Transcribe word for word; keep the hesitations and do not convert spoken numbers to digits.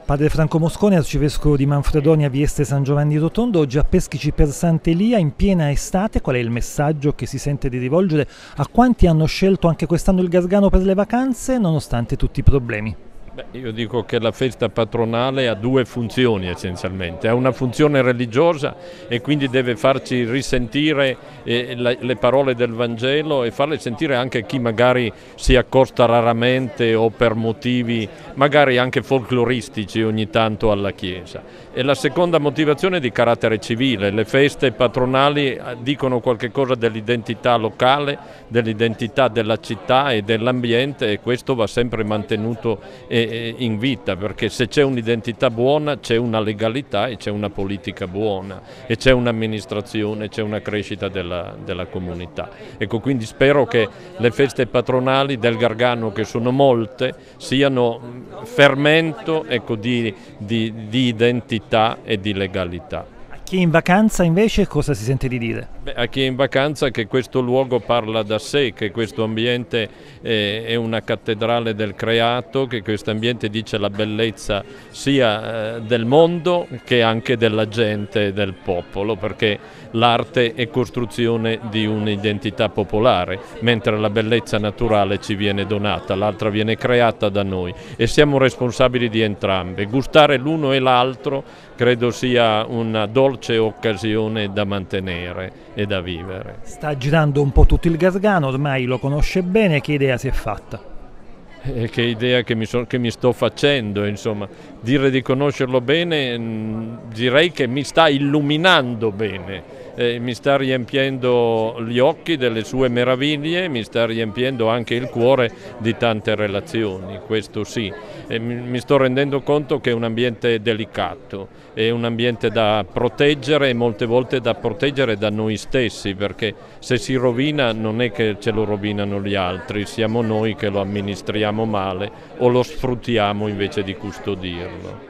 Padre Franco Mosconi, arcivescovo di Manfredonia, Vieste San Giovanni Rotondo, oggi a Peschici per Sant'Elia in piena estate. Qual è il messaggio che si sente di rivolgere a quanti hanno scelto anche quest'anno il Gargano per le vacanze, nonostante tutti i problemi? Beh, io dico che la festa patronale ha due funzioni essenzialmente, ha una funzione religiosa e quindi deve farci risentire eh, la, le parole del Vangelo e farle sentire anche chi magari si accosta raramente o per motivi magari anche folcloristici ogni tanto alla Chiesa. E la seconda motivazione è di carattere civile, le feste patronali dicono qualche cosa dell'identità locale, dell'identità della città e dell'ambiente, e questo va sempre mantenuto in vita, perché se c'è un'identità buona c'è una legalità e c'è una politica buona e c'è un'amministrazione, c'è una crescita della, della comunità. Ecco, quindi spero che le feste patronali del Gargano, che sono molte, siano fermento, ecco, di, di, di identità e di legalità. Chi è in vacanza invece cosa si sente di dire? Beh, a chi è in vacanza che questo luogo parla da sé, che questo ambiente eh, è una cattedrale del creato, che questo ambiente dice la bellezza sia eh, del mondo che anche della gente e del popolo, perché l'arte è costruzione di un'identità popolare, mentre la bellezza naturale ci viene donata, l'altra viene creata da noi e siamo responsabili di entrambe. Gustare l'uno e l'altro credo sia una dolce occasione da mantenere e da vivere. Sta girando un po' tutto il Gargano, ormai lo conosce bene, che idea si è fatta? Eh, che idea che mi, so, che mi sto facendo, insomma, dire di conoscerlo bene, mh, direi che mi sta illuminando bene. Eh, mi sta riempiendo gli occhi delle sue meraviglie, mi sta riempiendo anche il cuore di tante relazioni, questo sì. E mi, mi sto rendendo conto che è un ambiente delicato, è un ambiente da proteggere e molte volte da proteggere da noi stessi, perché se si rovina non è che ce lo rovinano gli altri, siamo noi che lo amministriamo male o lo sfruttiamo invece di custodirlo.